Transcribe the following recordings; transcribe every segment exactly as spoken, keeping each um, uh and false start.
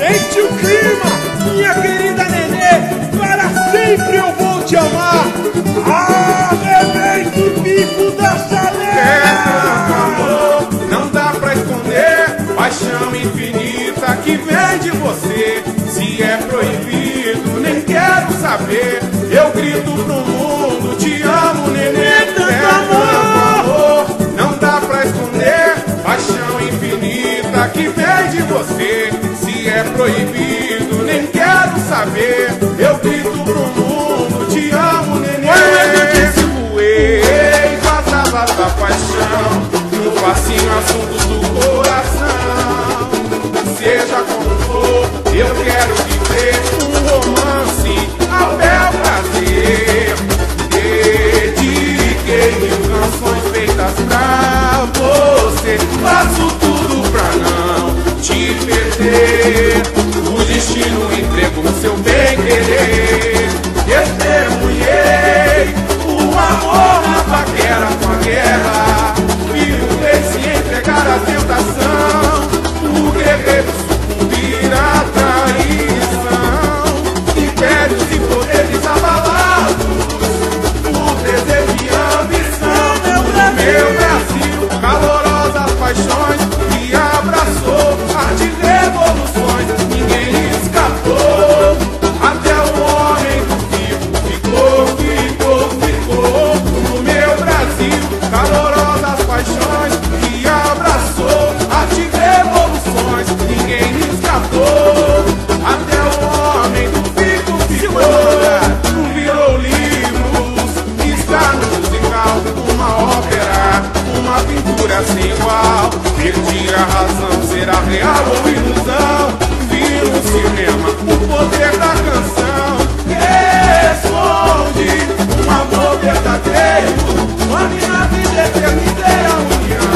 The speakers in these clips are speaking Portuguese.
Sente o clima, minha querida nenê, para sempre eu vou te amar. Arrebenta o bico da chaleira. É tanto amor, não dá pra esconder, paixão infinita que vem de você. Se é proibido, nem quero saber, eu grito pro mundo, te amo, nenê. É tanto amor, não dá pra esconder, paixão infinita que vem de você. Se é proibido, nem quero saber, eu grito pro mundo, te amo, nenê. Voei, vazava da paixão, no facinho assuntos do coração. Seja como for, eu quero viver um romance a bel prazer. Dediquei mil canções feitas pra você, faço tudo pra não te perder. O destino entregou seu bem querer. Testemunhei o amor na paquera com a guerra. Vi o rei se entregar à tentação, o guerreiro sucumbir à traição. Impérios e poderes abalados, o desejo e a ambição. No meu Brasil, calorosas paixões que abraçou, arte de revoluções, ninguém escapou. Até o homem do vivo ficou, ficou, ficou. No meu Brasil, calorosas paixões que abraçou, arte de revoluções, ninguém escapou. Até o homem do vivo ficou. Virou livros, está no musical, uma ópera, uma pintura sem igual. Perdi a razão, será real ou ilusão? Vi no cinema o poder da canção. Responde, um amor verdadeiro, a minha vida eterna é a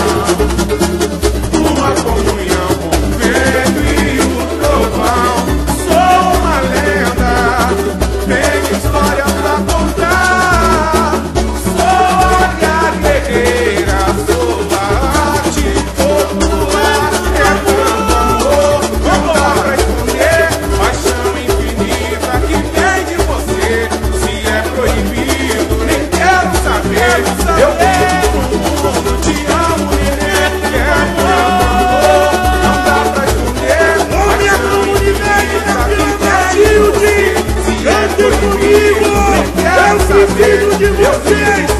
união. Uma comunhão com o vento e o trovão. Sou uma lenda, tenho história pra contar. Sou a guerreira, sou a arte popular. É tanto amor, não dá pra esconder, paixão infinita que vem de você. Se é proibido, nem quero saber, eu grito pro mundo, te amo, nenê. É amor, não dá pra esconder, Ô, minha comunidade da Vila Matilde, cante comigo, eu preciso de vocês.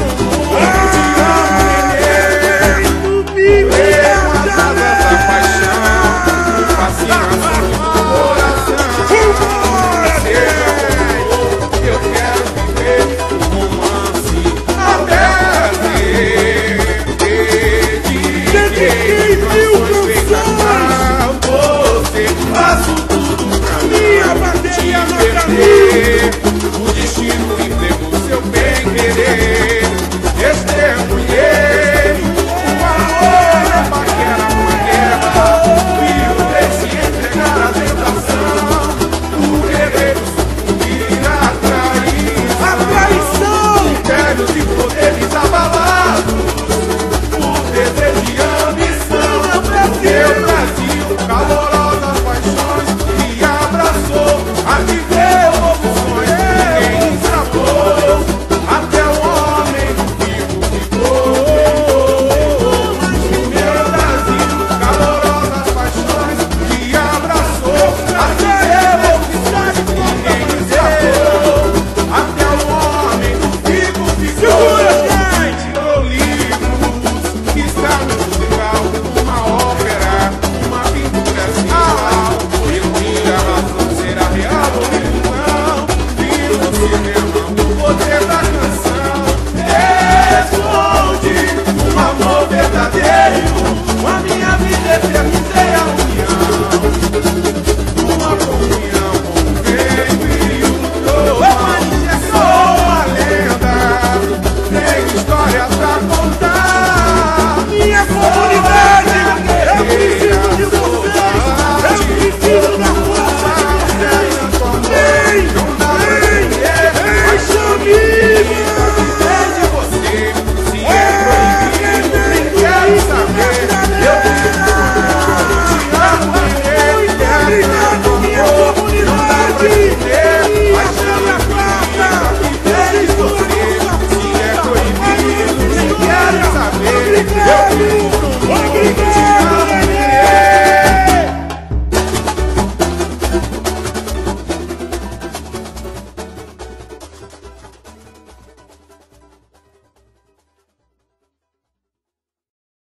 Arrebenta o bico da chaleira. Eu quero viver um romance até Dediquei mil